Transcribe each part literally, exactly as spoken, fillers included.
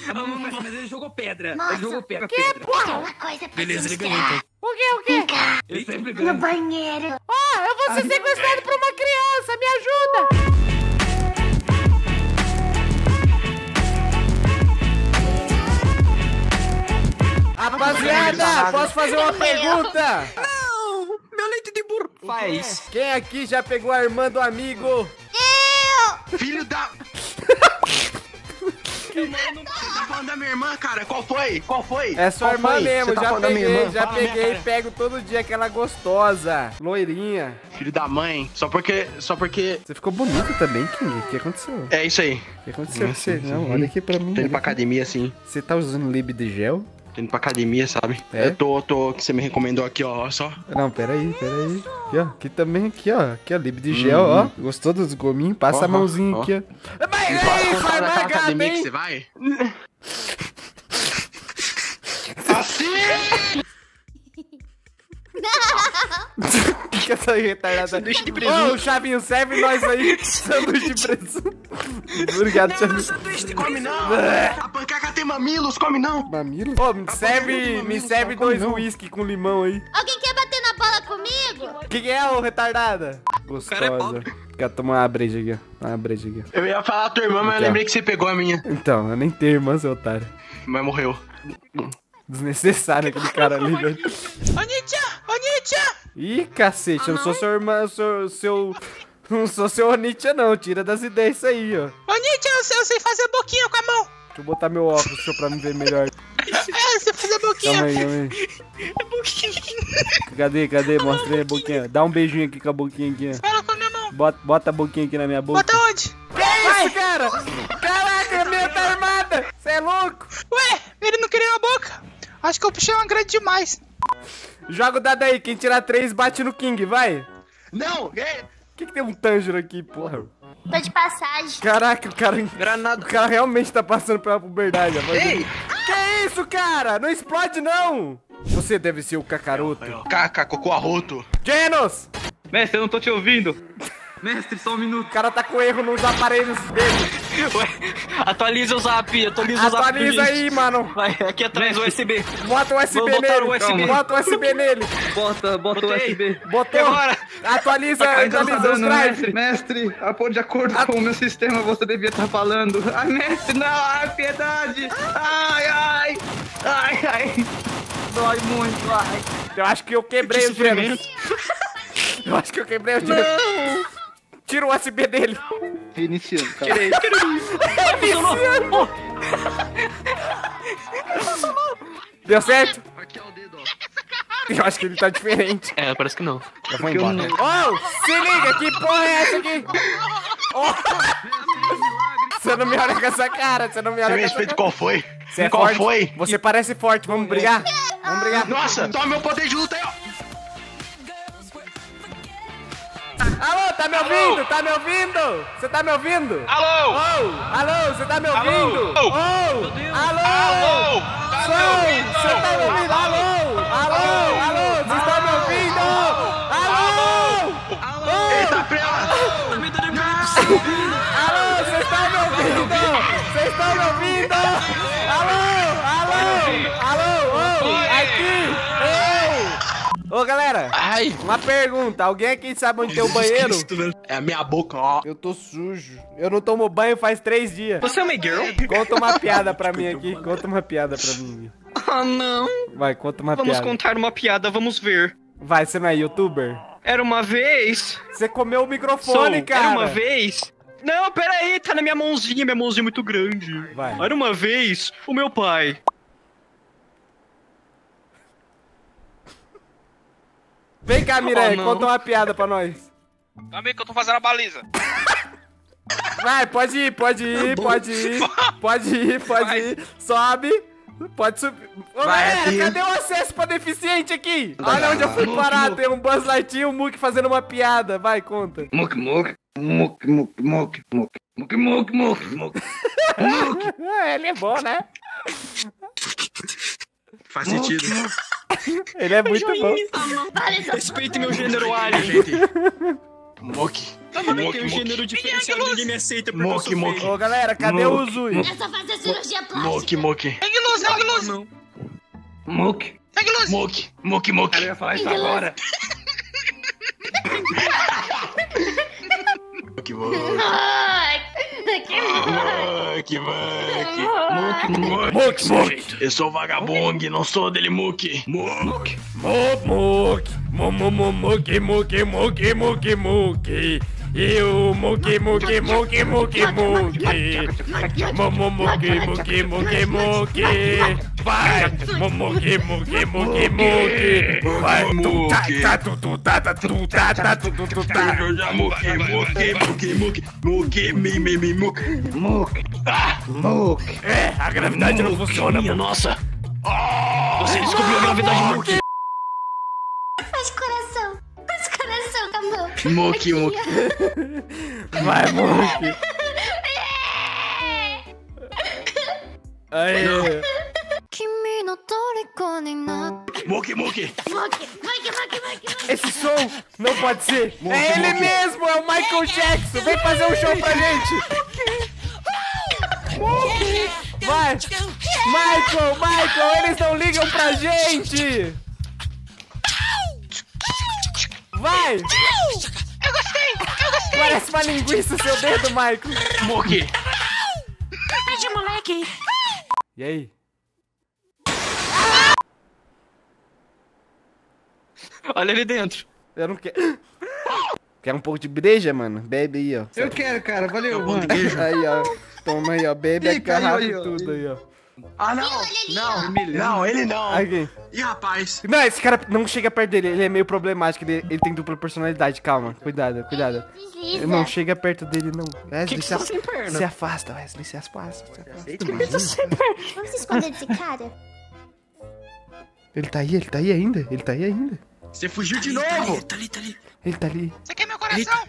Mas ele jogou pedra. Nossa, ele jogou pedra. Que porra? Uma coisa Beleza, ele ganhou então. O quê, o quê? Ele sempre ganha. No banheiro. Ó, oh, eu vou ser sequestrado por uma criança, me ajuda! Rapaziada, posso fazer uma pergunta? Não! Meu leite de burro. Faz. Quem aqui já pegou a irmã do amigo? Eu! Filho da... Mano, você tá falando da minha irmã, cara? Qual foi? Qual foi? É sua Qual irmã foi? mesmo, Você tá já falando da minha peguei, irmã? já Fala na minha peguei e cara. pego todo dia aquela gostosa, loirinha. Filho da mãe. Só porque... Só porque... Você ficou bonito também, King. O que aconteceu? É isso aí. O que aconteceu com Nossa, você? sim. Não, olha aqui pra mim. Tô indo olha pra aqui. academia, assim. Você tá usando lib de gel? Tô indo pra academia, sabe? É? Eu tô, tô... Que você me recomendou aqui, ó. Ó só. Não, peraí, peraí. Aqui, ó. Aqui também, aqui, ó. Aqui, ó. Lib de gel, ó. Gostou dos gominhos? Passa Ó, a mãozinha ó. aqui, ó. Mas Me posso aí, contar vai naquela marcar, academia que hein? você vai? Assim! Que essa retardada. Sanduíche de Ô, presunto. o Chavinho, serve nós aí. Sanduíche de presunto. Obrigado, Não, Chavinho. sanduíche, come não! A panqueca tem mamilos, come não! Mamilo? Ô, me serve, me serve dois uísque com limão aí. Alguém quer bater na bola comigo? O que, que é, ô retardada? Gostosa. cara é pobre. Quero tomar uma breja aqui, ó. Uma breja aqui, ó. Eu ia falar a tua irmã, mas eu Então. lembrei que você pegou a minha. Então, eu nem tenho irmã, seu otário. Mas morreu. Desnecessário aquele cara ali, velho. Ô, Nietzsche! Ô, Nietzsche! Ih, cacete, eu não sou seu irmão, eu sou seu... Não sou seu Nietzsche, não. Tira das ideias isso aí, ó. Ô, Nietzsche, eu sei, eu sei fazer boquinha com a mão. Deixa eu botar meu óculos só pra me ver melhor. É, eu sei fazer boquinha. Calma aí, calma aí. Cadê, cadê? Mostra aí a boquinha. Dá um beijinho aqui com a boquinha aqui, ó. Fala com a minha mão. Bota, bota a boquinha aqui na minha boca. Bota onde? Que isso, cara? Caraca, a minha tá armada. Você é louco? Ué, ele não queria uma boca. Acho que eu puxei uma grande demais. Joga o dado aí. Quem tirar três bate no King, vai. Não, é... Por que, que tem um Tanjiro aqui, porra? Tô de passagem. Caraca, o cara... Granada. O cara realmente tá passando pela puberdade. Rapaz. Ei! Que isso, cara? Não explode, não. Você deve ser o Kakaroto. Caca, cocô arroto. Genos! Mestre, eu não tô te ouvindo. Mestre, só um minuto. O cara tá com erro nos aparelhos dele. Ué, atualiza o zap, atualiza o zap. Atualiza aí, mano. Vai, aqui atrás o U S B. Bota o U S B Vou botar nele. o U S B. Bota o U S B nele. Bota, bota o U S B. Botou. Agora. Atualiza, Ainda não tá atualiza os dando, drive. mestre. Mestre, a pôr de acordo At- com o meu sistema, você devia estar falando. Ai, mestre, não, ai, piedade. Ai, ai. Ai, ai. Dói muito, ai. Eu acho que eu quebrei Que o Genos. sofrimento. Eu acho que eu quebrei o Genos. Não. Tira o U S B dele. Reiniciando, cara. Tirei. Deu certo? Aqui é o dedo, ó. Eu acho que ele tá diferente. É, parece que não. Eu vou Porque eu embora. não- Oh, se liga, que porra é essa aqui? Oh. Você não me olha com essa cara, você não me Você olha me com essa respeita cara. qual foi? Você é Qual forte. foi? Você parece forte, vamos brigar? Vamos brigar. Nossa, toma meu poder de luta aí, ó. Alô, tá me ouvindo? Tá me ouvindo? Você tá me ouvindo? Alô! Oh, alô, você tá me Alô? ouvindo? Oh. Oh, alô! Alô! Som, você tá me ouvindo? Alô, alô, alô, você tá me ouvindo? Alô! Eita, prela! Alô, vocês estão me ouvindo? Vocês estão me ouvindo? Alô, alô, alô, ô, aqui, eu! Ô, galera, Ai! uma pergunta, alguém aqui sabe onde tem o banheiro? É a minha boca, ó. Eu tô sujo, eu não tomo banho faz três dias. Você é uma girl? Conta uma piada pra mim aqui, conta uma piada pra mim. Ah, não. Vai, conta uma Vamos piada. contar uma piada, vamos ver. Vai, você não é youtuber? Era uma vez... Você comeu o Sou, microfone, cara. era uma vez... Não, pera aí, tá na minha mãozinha, minha mãozinha é muito grande. Vai. Era uma vez o meu pai. Vem cá, Miranha, Oh, não. conta uma piada pra nós. Calma aí que eu tô fazendo a baliza. Vai, pode ir, pode ir, pode ir, pode ir, pode Vai. ir. Sobe, pode subir. Ô, Vai, galera, filho. cadê o acesso pra deficiente aqui? Olha onde eu fui parar, tem um Buzz Lightyear e um Mook fazendo uma piada. Vai, conta. Muk, muk, muk, muk, muk, muk, muk, muk, muk, muk. Ele é bom, né? Faz sentido. Ele é muito bom. Olha só. Respeite meu gênero alien. Gente. Moque. Também tem um gênero diferenciado, ninguém me aceita porque eu sou feio. Ô, galera, cadê o Zui? É só fazer cirurgia plástica. Moque, moque. Segue luz, segue luz. Moque. Segue luz. Moque, moque, moque. Cara, eu ia falar isso agora. Moque, moque. Ai, que Moque, moque. Moque, moque. Eu sou vagabundo, não sou dele, moque. Moque. Moque, moque. Moque, moque, moque, moque, moque. Eu, moque, moque, moque, moque, moque. Momo, moque, moque, moque, moque. Vai. Moque, moque, moque, moque. Vai. Tu tá, tá, tu, tu, tá, tá, tu, tá, tá, tu, tu, tu, tá. Moque, moque, moque, moque. Moque, mi, mi, mi, moque. Moque. Moque. É, a gravidade não funciona. Minha nossa. Você descobriu a gravidade, moque. Faz coração. Faz coração, acabou. Moque, moque. Vai, moque. Aí. Moque, moque. Moque, moque, moque, moque, moque. Esse som não pode ser. É ele mesmo, é o Michael Jackson. Vem fazer um show pra gente. Vai. Michael, Michael, eles não ligam pra gente. Vai. Eu gostei, eu gostei. Parece uma linguiça seu dedo, Michael. Moque. Pede, moleque. E aí? Olha ali dentro. Eu não quero. Quer um pouco de breja, mano? Bebe aí, ó. Eu quero, cara. Valeu, mano. Aí, ó. Toma aí, ó. Bebe Ih, a garrafa caiu aí, e ó. tudo aí, ó. Ah, não. Não, Não, ele não. Aqui. Ih, rapaz. Não, esse cara não chega perto dele. Ele é meio problemático. Ele, ele tem dupla personalidade. Calma. Cuidado, cuidado. Desliza. Não chega perto dele, não. Wesley, que se, você tá af- sem perna? se afasta, Wesley. Se afasta. Se afasta. Vamos se esconder desse cara? Ele tá aí, ele tá aí ainda. Ele tá aí ainda. Você fugiu de novo. Tá ali, tá ali. Ele tá ali. Você quer meu coração?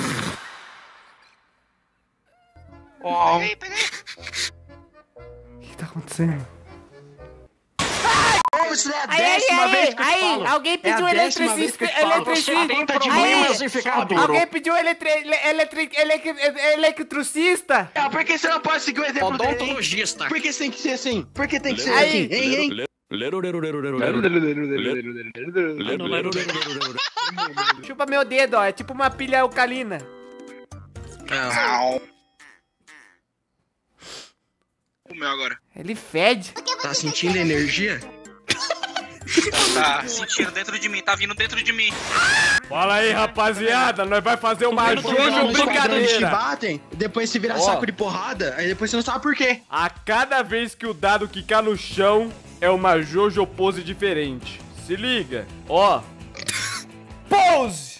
Ó. Peraí, peraí. O que tá acontecendo? Isso é a décima vez que eu te falo. alguém pediu É a décima vez que eu te falo. Você tenta de mim, mas você fica duro. Alguém pediu eletri... eletri... eletri... eletricista. Ah, por que você não pode seguir o exemplo dele, hein? Odontologista. Por que você tem que ser assim? Por que tem que ser Aí. assim? Hein, hein? Chupa meu dedo, ó. É tipo uma pilha alcalina. O meu agora. Ele fede. Tá sentindo energia? Tá sentindo dentro de mim, tá vindo dentro de mim. Fala aí, rapaziada. Nós vai fazer uma Jojo Quadrantes te brincadeira. batem, depois você vira Ó. saco de porrada, aí depois você não sabe por quê. A cada vez que o dado quicar no chão, é uma Jojo pose diferente. Se liga. Ó. Pose!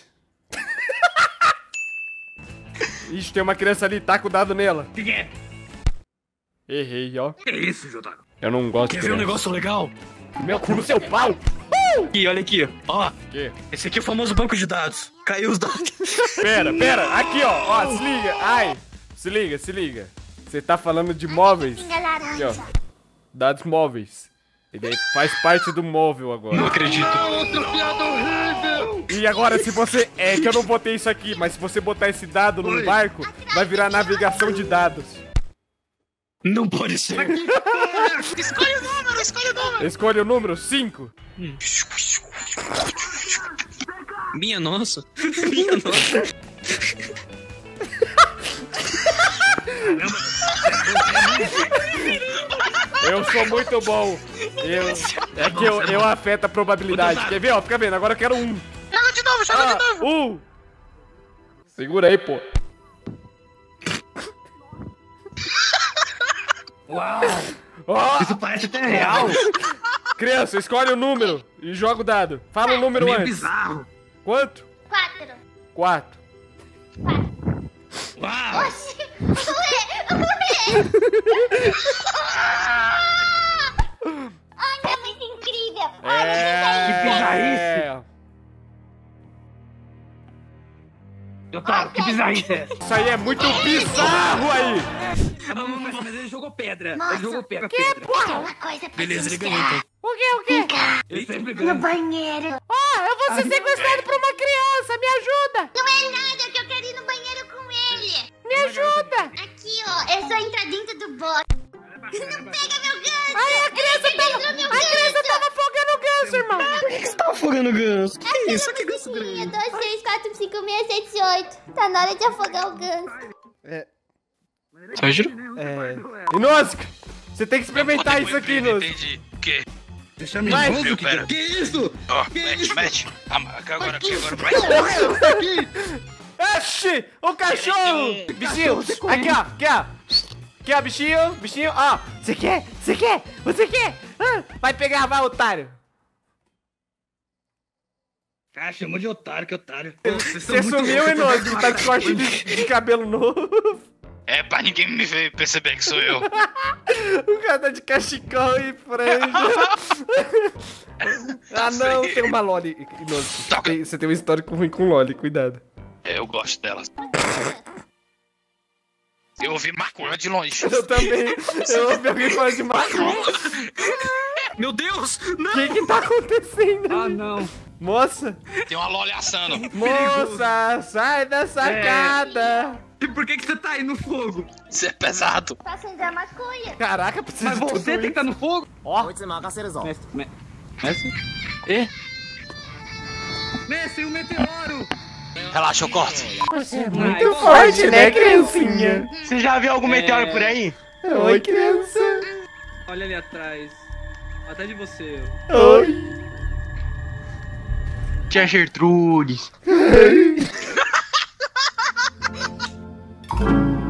Ixi, tem uma criança ali, taca o dado nela. O que é? Errei, ó. Que isso, Jotaro? Eu não gosto Quer de ver um criança. negócio legal? Meu cu no seu pau! Aqui, olha aqui, ó. Que? Esse aqui é o famoso banco de dados. Caiu os dados. Pera, pera, aqui ó, ó, se liga, ai, se liga, se liga. Você tá falando de móveis, Pinga laranja. aqui ó, dados móveis. Ele faz parte do móvel agora. Não acredito. Outra piada horrível! E agora se você, é que eu não botei isso aqui, mas se você botar esse dado no Oi. barco, vai virar navegação de dados. Não pode ser. Escolhe o número, escolhe o número. Escolha o número cinco. Minha nossa. Minha nossa. Eu sou muito bom. Eu, é que eu, eu afeto a probabilidade. Quer ver, ó, fica vendo, agora eu quero um. Joga de novo, joga Ah, de novo. um. Segura aí, pô. Uau! Ó, Isso parece até real! criança, escolhe o número e joga o dado. Fala o número Meio antes. bizarro! Quanto? Quatro. Quatro. Uau! Oxi. Ué, ué. Ai, é muito incrível. Olha, É. Que bizarrice. Jotaro, que bizarrice é essa? Isso aí é muito bizarro aí. Mas ele jogou pedra! Nossa, Ele jogou pedra! Tem uma coisa pra Beleza, te ele ganhou mostrar. então. O que, o quê? Ele sempre No ganha! banheiro. Ah, eu vou ser sequestrado por uma criança, me ajuda. Não é nada que eu quero ir no banheiro. ajuda. Aqui, ó. É só entrar dentro do box. Não pega meu ganso. Ai, a criança tava, a criança tava afogando o ganso, irmão. Por que você tá afogando o ganso? Que Aqui isso? na musiquinha. dois, três, quatro, cinco, seis, sete, oito. Tá na hora de afogar o ganso. É, Só juro? é... Inosco, você tem que experimentar isso aqui, Inosco. Entendi. O quê? Você chama Vai, Inoso? meu, Que, pera. que isso? Ó, Que mete, isso? mete. Ah, agora, aqui, agora, mete. Aqui! Oxi, o cachorro! Bichinho, aqui ó, aqui ó. Aqui ó, bichinho, bichinho, ó. Você quer? Você quer? Você quer? Ah, vai pegar, vai, otário. Ah, chamou de otário, que otário. Você sumiu, Inosco, tá de corte de, de cabelo novo. É, pra ninguém me ver, perceber que sou eu. O cara tá de cachecol e franja. Ah não, tem uma Loli. Inosco, Toca. tem- você tem um histórico ruim com Loli, cuidado. É, eu gosto delas. Eu ouvi maconha de longe. Eu também. Eu ouvi alguém falando de maconha. Meu Deus! Não! O que que tá acontecendo? Ah, não. Moça, Tem uma loli assando. moça, sai da sacada. E por que que você tá aí no fogo? Isso é pesado. Pra acender a maconha. Caraca, precisa Mas de tudo você tem que isso. estar no fogo? Ó, Mestre, me- mestre? E? Mestre, o meteoro! Relaxa, eu corto. muito forte, né, criancinha? Você já viu algum meteoro por aí? Oi, criança. Olha ali atrás. Até de você. Oi. Tia Gertrudes.